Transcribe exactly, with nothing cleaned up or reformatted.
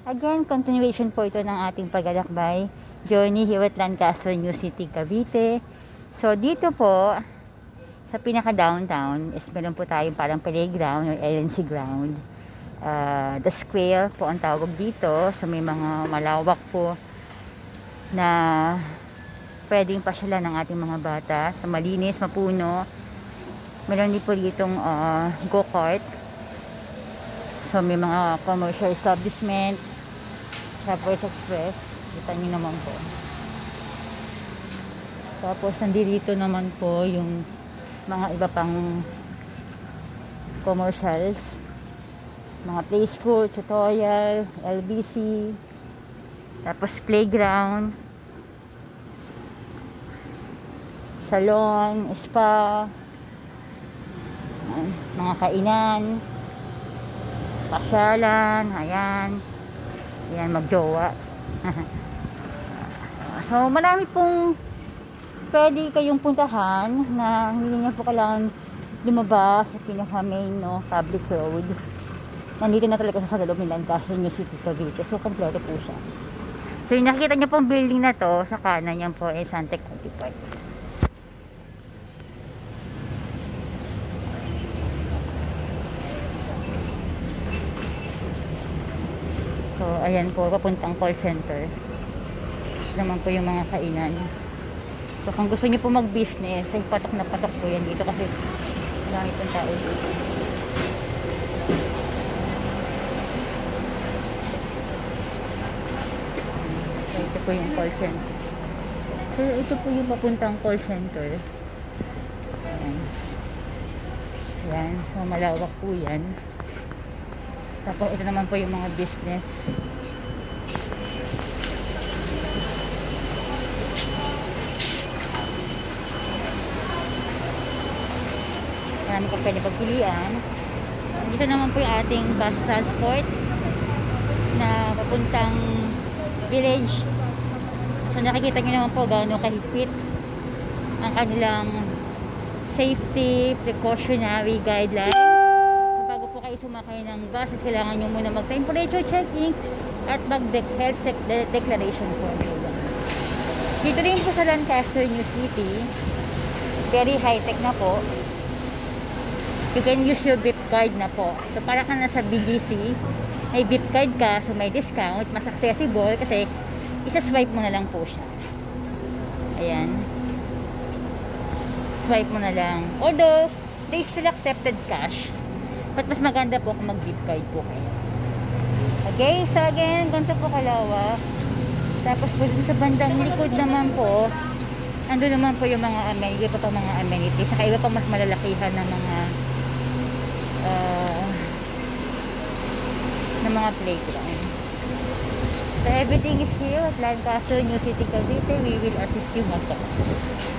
Again, continuation po ito ng ating paglalakbay. Journey here at Lancaster, New City, Cavite. So, dito po, sa pinaka-downtown, is meron po tayong parang playground or L N C ground. Uh, the Square po ang tawag dito. So, may mga malawak po na pwedeng pasyalan ng ating mga bata. So, malinis, mapuno. Meron din po ditong uh, go-kart. So, may mga commercial establishment. Travelers Express. Kita nyo naman po. Tapos, nandito naman po yung mga iba pang commercials. Mga play school, tutorial, L B C. Tapos, playground. Salon, spa. Mga kainan. Pasyalan. Ayan. Ayan, magjowa. So, marami pong pwede kayong puntahan na hindi niya po kailangan lumabas sa pinaka main, no, public road. Nandito na talaga sa loob ng Lancaster, New City, Cavite. So, kompleto po siya. So, yung nakikita niyo pong building na to, sa kanan yan po ay Santec Multipart. So, ayan po, papuntang call center. Ito naman po yung mga kainan. So, kung gusto niyo po mag-business, ay patok na patok po yan dito kasi marami pong tao dito. So, ito po yung call center. So, ito po yung papuntang call center. Ayan. Ayan. So, malawak po yan. Tapos ito naman po yung mga business. Marami kang pwede pagpilian. Dito naman po yung ating bus transport na papuntang village. So nakikita nyo naman po gaano kahigpit ang kanilang safety precautionary guidelines. Bago po kayo sumakay ng bus, kailangan nyo muna mag-temperature checking at mag-health declaration form. Dito rin po sa Lancaster, New City, very high-tech na po. You can use your beep card na po. So, para ka nasa B G C, may beep card ka, so may discount, mas accessible kasi isa-swipe mo na lang po siya. Ayan. Swipe mo na lang. Although, they still accepted cash. But mas maganda po kung mag-beep card po kayo. Okay, so again, ganito po kalawak. Tapos po sa bandang likod naman po, ando naman po yung mga amenities, iba pa mga amenities, saka iba pa mas malalakihan ng mga uh, ng mga playground. So everything is here at Lancaster, New City, Cavite. We will assist you most of it.